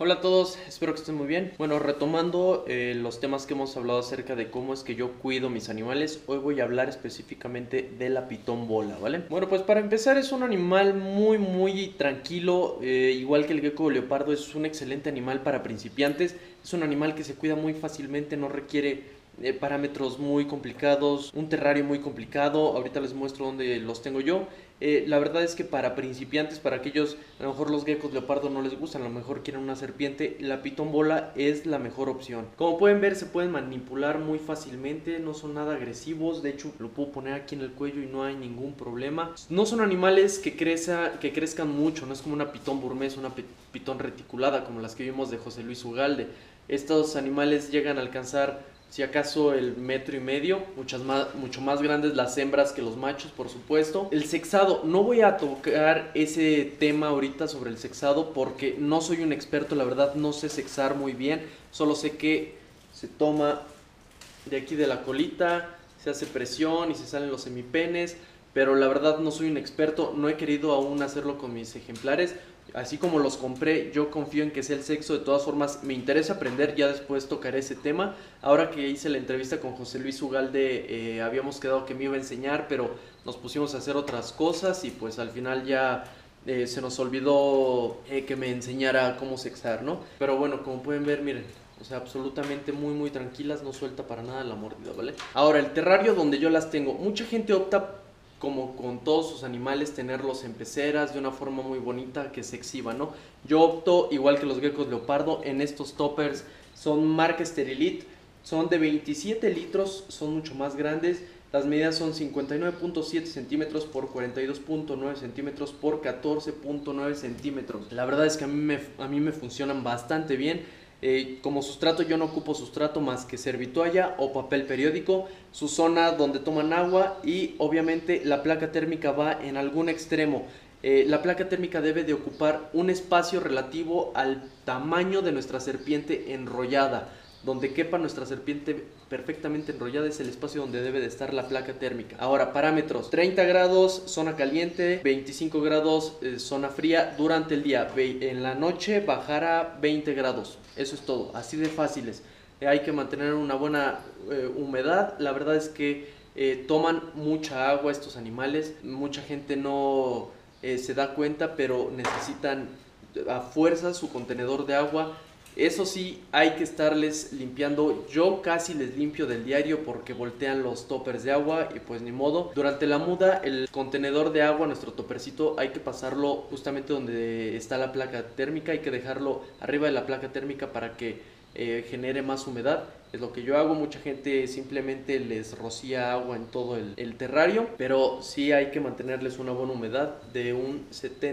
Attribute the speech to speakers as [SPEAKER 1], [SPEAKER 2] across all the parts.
[SPEAKER 1] Hola a todos, espero que estén muy bien. Bueno, retomando los temas que hemos hablado acerca de cómo es que yo cuido mis animales, hoy voy a hablar específicamente de la pitón bola, ¿vale? Bueno, pues para empezar es un animal muy tranquilo, igual que el gecko leopardo, es un excelente animal para principiantes. Es un animal que se cuida muy fácilmente, no requiere parámetros muy complicados, un terrario muy complicado. Ahorita les muestro dónde los tengo yo. La verdad es que para principiantes, para aquellos, a lo mejor los geckos leopardo no les gustan, a lo mejor quieren una serpiente, la pitón bola es la mejor opción. Como pueden ver, se pueden manipular muy fácilmente, no son nada agresivos, de hecho lo puedo poner aquí en el cuello y no hay ningún problema. No son animales que crezcan mucho, no es como una pitón burmés, una pitón reticulada como las que vimos de José Luis Ugalde. Estos animales llegan a alcanzar si acaso el metro y medio, mucho más grandes las hembras que los machos, por supuesto. El sexado, no voy a tocar ese tema ahorita sobre el sexado porque no soy un experto, la verdad no sé sexar muy bien, solo sé que se toma de aquí de la colita, se hace presión y se salen los semipenes, pero la verdad no soy un experto, no he querido aún hacerlo con mis ejemplares. Así como los compré, yo confío en que sea el sexo. De todas formas, me interesa aprender, ya después tocaré ese tema. Ahora que hice la entrevista con José Luis Ugalde, habíamos quedado que me iba a enseñar, pero nos pusimos a hacer otras cosas y pues al final ya se nos olvidó que me enseñara cómo sexar, ¿no? Pero bueno, como pueden ver, miren, o sea, absolutamente muy tranquilas, no suelta para nada la mordida, ¿vale? Ahora, el terrario donde yo las tengo, mucha gente opta como con todos sus animales tenerlos en peceras de una forma muy bonita que se exhiba, ¿no? Yo opto, igual que los geckos leopardo, en estos toppers, son marca Sterilit, son de 27 litros, son mucho más grandes. Las medidas son 59.7 centímetros por 42.9 centímetros por 14.9 centímetros. La verdad es que a mí me funcionan bastante bien. Como sustrato yo no ocupo sustrato más que servitoalla o papel periódico, su zona donde toman agua y obviamente la placa térmica va en algún extremo. La placa térmica debe de ocupar un espacio relativo al tamaño de nuestra serpiente enrollada. Donde quepa nuestra serpiente perfectamente enrollada es el espacio donde debe de estar la placa térmica. Ahora, parámetros: 30 grados zona caliente, 25 grados zona fría durante el día. En la noche bajar a 20 grados. Eso es todo, así de fáciles. Hay que mantener una buena humedad. La verdad es que toman mucha agua estos animales. Mucha gente no se da cuenta, pero necesitan a fuerza su contenedor de agua. Eso sí, hay que estarles limpiando. Yo casi les limpio del diario porque voltean los toppers de agua y pues ni modo. Durante la muda, el contenedor de agua, nuestro topercito, hay que pasarlo justamente donde está la placa térmica. Hay que dejarlo arriba de la placa térmica para que genere más humedad. Es lo que yo hago. Mucha gente simplemente les rocía agua en todo el terrario, pero sí hay que mantenerles una buena humedad de un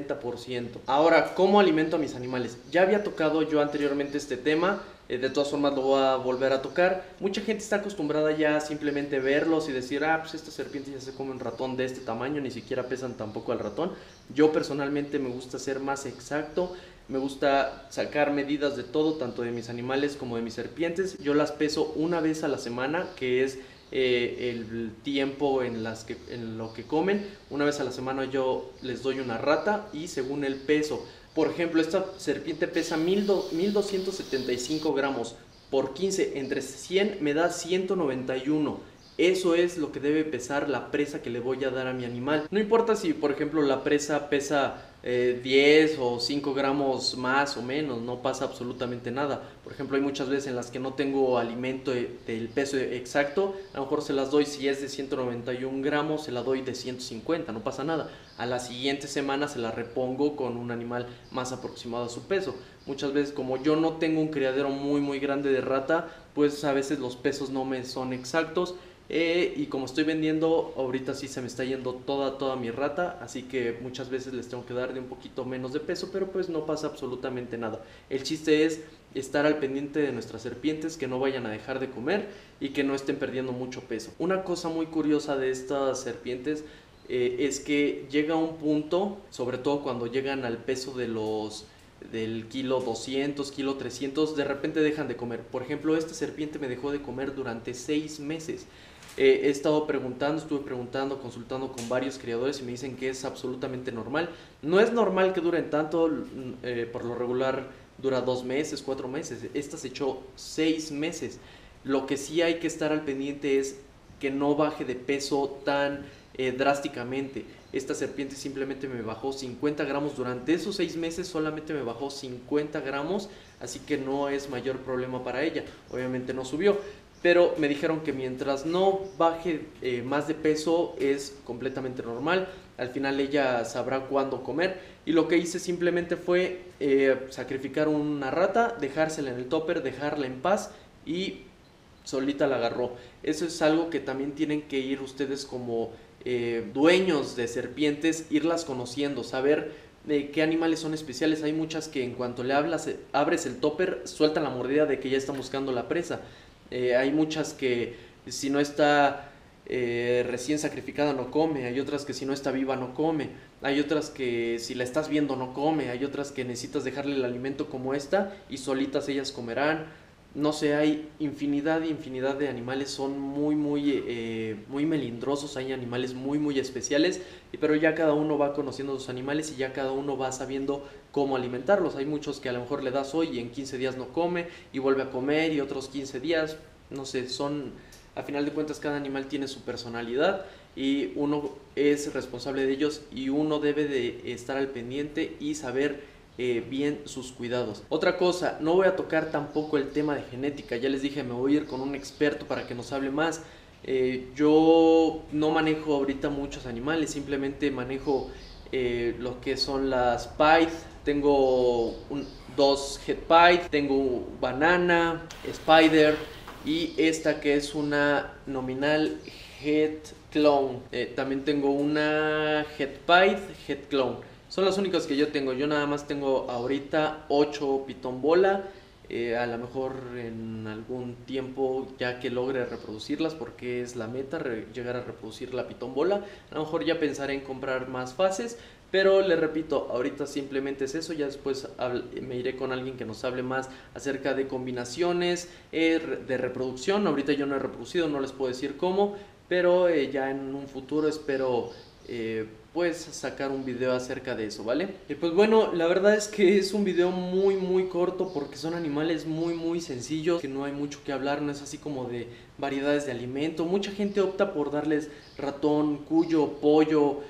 [SPEAKER 1] 70%. Ahora, ¿cómo alimento a mis animales? Ya había tocado yo anteriormente este tema. De todas formas lo voy a volver a tocar. Mucha gente está acostumbrada ya a simplemente verlos y decir, ah, pues esta serpiente ya se come un ratón de este tamaño, ni siquiera pesan tampoco al ratón. Yo personalmente me gusta ser más exacto. Me gusta sacar medidas de todo, tanto de mis animales como de mis serpientes. Yo las peso una vez a la semana, que es el tiempo en lo que comen. Una vez a la semana yo les doy una rata y según el peso. Por ejemplo, esta serpiente pesa 1275 gramos por 15, entre 100 me da 191. Eso es lo que debe pesar la presa que le voy a dar a mi animal. No importa si, por ejemplo, la presa pesa 10 o 5 gramos más o menos, no pasa absolutamente nada. Por ejemplo, hay muchas veces en las que no tengo alimento del peso exacto, a lo mejor se las doy, si es de 191 gramos, se la doy de 150, no pasa nada. A la siguiente semana se la repongo con un animal más aproximado a su peso. Muchas veces, como yo no tengo un criadero muy grande de rata, pues a veces los pesos no me son exactos. Y como estoy vendiendo, ahorita sí se me está yendo toda mi rata, así que muchas veces les tengo que dar de un poquito menos de peso, pero pues no pasa absolutamente nada. El chiste es estar al pendiente de nuestras serpientes, que no vayan a dejar de comer y que no estén perdiendo mucho peso. Una cosa muy curiosa de estas serpientes es que llega un punto, sobre todo cuando llegan al peso del kilo 200, kilo 300, de repente dejan de comer. Por ejemplo, esta serpiente me dejó de comer durante 6 meses. He estado estuve preguntando, consultando con varios criadores y me dicen que es absolutamente normal. No es normal que duren tanto, por lo regular dura 2 meses, 4 meses. Esta se echó 6 meses. Lo que sí hay que estar al pendiente es que no baje de peso tan drásticamente. Esta serpiente simplemente me bajó 50 gramos durante esos 6 meses, solamente me bajó 50 gramos, así que no es mayor problema para ella. Obviamente no subió, pero me dijeron que mientras no baje más de peso es completamente normal. Al final ella sabrá cuándo comer, y lo que hice simplemente fue sacrificar una rata, dejársela en el topper, dejarla en paz, y solita la agarró. Eso es algo que también tienen que ir ustedes como dueños de serpientes, irlas conociendo, saber qué animales son especiales. Hay muchas que en cuanto le abres el topper, sueltan la mordida de que ya están buscando la presa. Hay muchas que si no está recién sacrificada no come, hay otras que si no está viva no come, hay otras que si la estás viendo no come, hay otras que necesitas dejarle el alimento como esta y solitas ellas comerán. No sé, hay infinidad de animales, son muy melindrosos, hay animales muy especiales, pero ya cada uno va conociendo sus animales y ya cada uno va sabiendo cómo alimentarlos. Hay muchos que a lo mejor le das hoy y en 15 días no come y vuelve a comer, y otros 15 días, no sé, a final de cuentas cada animal tiene su personalidad y uno es responsable de ellos, y uno debe de estar al pendiente y saber bien sus cuidados. Otra cosa, no voy a tocar tampoco el tema de genética. Ya les dije, me voy a ir con un experto para que nos hable más. Yo no manejo ahorita muchos animales, simplemente manejo lo que son las Pyth. Tengo dos Head Pyth, tengo Banana, Spider, y esta que es una nominal Head Clone. También tengo una Head Pyth, Head Clone. Son las únicas que yo tengo. Yo nada más tengo ahorita 8 pitón bola. A lo mejor en algún tiempo, ya que logre reproducirlas, porque es la meta, llegar a reproducir la pitón bola, a lo mejor ya pensaré en comprar más fases. Pero les repito, ahorita simplemente es eso. Ya después me iré con alguien que nos hable más acerca de combinaciones, de reproducción. Ahorita yo no he reproducido, no les puedo decir cómo, pero ya en un futuro espero pues sacar un video acerca de eso, ¿vale? Y pues bueno, la verdad es que es un video muy corto, porque son animales muy sencillos, que no hay mucho que hablar, no es así como de variedades de alimento. Mucha gente opta por darles ratón, cuyo, pollo,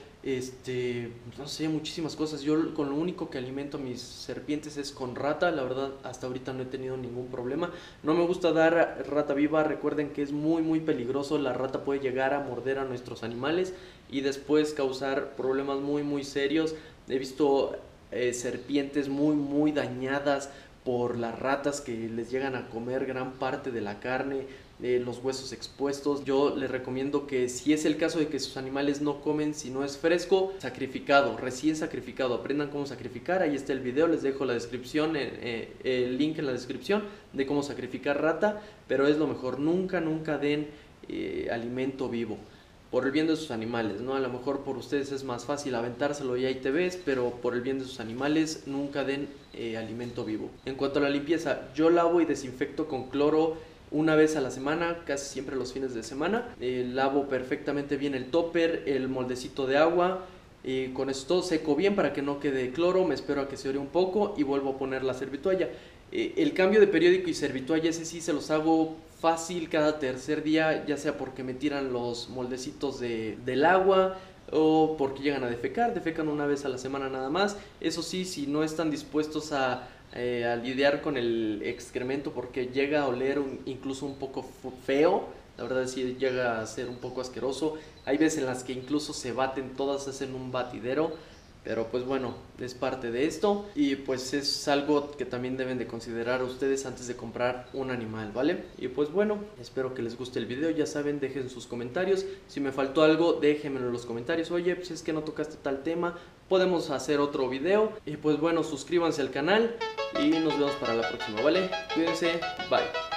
[SPEAKER 1] no sé, muchísimas cosas. Yo con lo único que alimento a mis serpientes es con rata. La verdad, hasta ahorita no he tenido ningún problema. No me gusta dar rata viva. Recuerden que es muy peligroso. La rata puede llegar a morder a nuestros animales y después causar problemas muy serios. He visto serpientes muy dañadas por las ratas, que les llegan a comer gran parte de la carne, los huesos expuestos. Yo les recomiendo que, si es el caso de que sus animales no comen si no es fresco, sacrificado, recién sacrificado, aprendan cómo sacrificar. Ahí está el video, les dejo la descripción, el link en la descripción de cómo sacrificar rata. Pero es lo mejor, nunca den alimento vivo, por el bien de sus animales, ¿no? A lo mejor por ustedes es más fácil aventárselo y ahí te ves, pero por el bien de sus animales, nunca den alimento vivo. En cuanto a la limpieza, yo lavo y desinfecto con cloro una vez a la semana, casi siempre los fines de semana. Lavo perfectamente bien el topper, el moldecito de agua. Con esto seco bien para que no quede cloro, me espero a que se ore un poco y vuelvo a poner la servitoalla. El cambio de periódico y servitoalla, ese sí se los hago fácil cada tercer día, ya sea porque me tiran los moldecitos del agua o porque llegan a defecan una vez a la semana nada más. Eso sí, si no están dispuestos a lidiar con el excremento, porque llega a oler incluso un poco feo, la verdad es que llega a ser un poco asqueroso. Hay veces en las que incluso se baten todas, hacen un batidero. Pero pues bueno, es parte de esto, y pues es algo que también deben de considerar ustedes antes de comprar un animal, ¿vale? Y pues bueno, espero que les guste el video. Ya saben, dejen sus comentarios. Si me faltó algo, déjenmelo en los comentarios. Oye, pues es que no tocaste tal tema, podemos hacer otro video. Y pues bueno, suscríbanse al canal y nos vemos para la próxima, ¿vale? Cuídense, bye.